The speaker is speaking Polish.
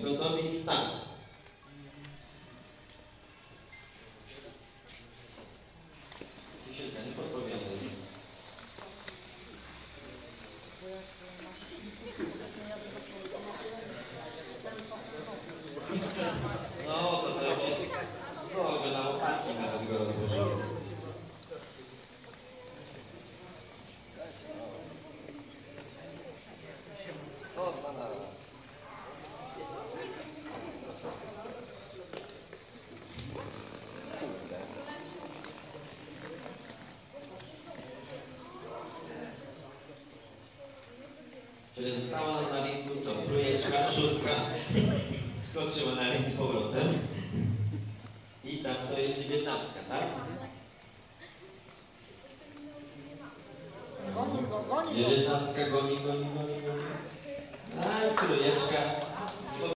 Gotowi, start. Nie podpowiadaj. No, to teraz jest drogo, na łopatki nawet go rozłożyłem. O, banana. Czyli została na ringu co? Trójeczka, szóstka. Skoczyła na ring z powrotem. I tam to jest 19, tak? Goni go, goni go. 19 goni. A trójeczka.